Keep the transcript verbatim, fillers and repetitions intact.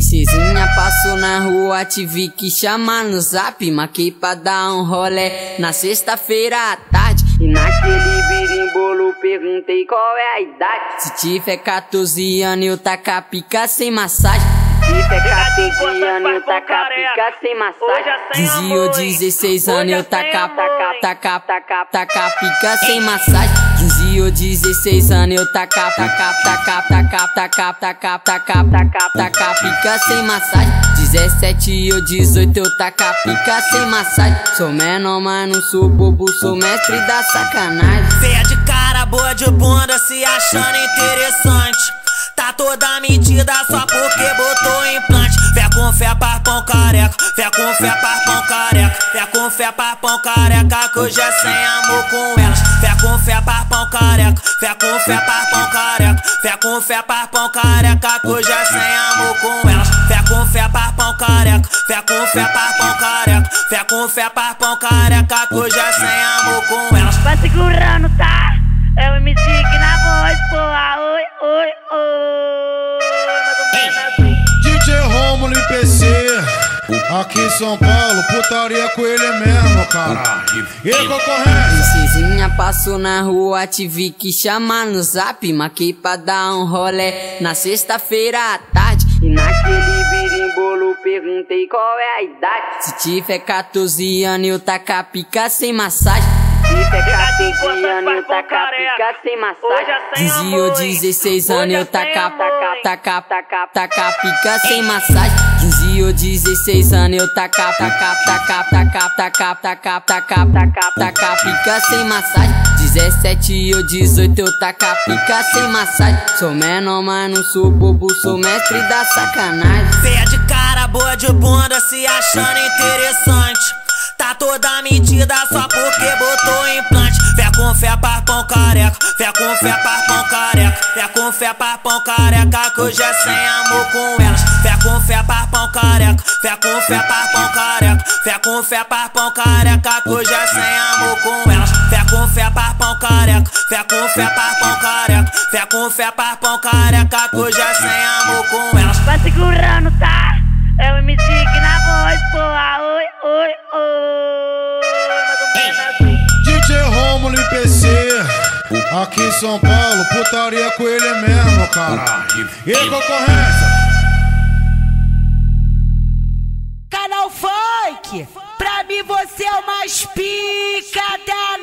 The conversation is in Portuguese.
Princesinha passou na rua, tive que chamar no zap. Marquei pra dar um rolé na sexta-feira à tarde. E naquele birimbolo perguntei qual é a idade. Se tiver quatorze anos eu taca pica sem massagem. Se tiver quatorze anos eu taca pica sem massagem. quinze ou dezesseis anos eu taca taca taca taca taca pica sem massagem. quinze ou dezesseis anos eu taca taca taca taca taca taca taca taca taca pica sem massagem. dezessete ou dezoito eu taca pica sem massagem. Sou menor mas não sou bobo, sou mestre da sacanagem. Feia de cara, boa de bunda, se achando interessante. Tá toda medida só porque botou implante. Fé com fé, parpão careca. Fé com fé, parpão careca. Fé com fé, parpão careca. Que hoje é sem amor com elas. Fé com fé, parpão careca. Fé com fé, parpão careca. Fé com fé, parpão careca. Que hoje é sem amor com elas. Fé com fé, parpão careca. Fé com fé, parpão careca. Fé com fé, parpão careca. Que hoje é sem amor com elas. Vai segurando, tá? É o M C que na voz, porra. Oi, oi, oi. Mais ou menos assim. D J Rômulo e P C, aqui em São Paulo, putaria com ele mesmo, cara. E concorrência? Princesinha passou na rua, tive que chamar no zap. Marquei pra dar um rolé na sexta-feira à tarde. E naquele birimbolo perguntei qual é a idade. Se tiver quatorze anos eu taca pica sem massagem. Se tiver quatorze anos eu taca pica sem massagem. quinze ou dezesseis anos eu taca taca taca taca taca pica sem massagem. quinze ou dezesseis anos eu taca taca taca taca taca taca taca taca taca pica sem massagem. dezessete ou dezoito eu taca pica sem massagem. Sou menor mas não sou bobo, sou mestre da sacanagem. Feia de cara, boa de bunda, se achando interessante. Tá toda medida só porque botou implante. Fé com fé, parpão careca. Fé com fé, parpão careca. Fé com fé, parpão careca. Que hoje é sem amor com elas. Fé com fé, parpão careca. Fé com fé, parpão careca. Fé com fé, parpão careca. Que hoje é sem amor com elas. Fé com fé, parpão careca. Fé com fé, parpão careca. Fé com fé, parpão careca. Que hoje é sem amor com elas. Vai segurando, tá? É o M C que na voz, porra. Oi, oi, oi. Mais ou menos assim. D J Rômulo e P C, aqui em São Paulo, putaria com ele mesmo, cara. E concorrência? Canal Funk, pra mim você é o mais pica da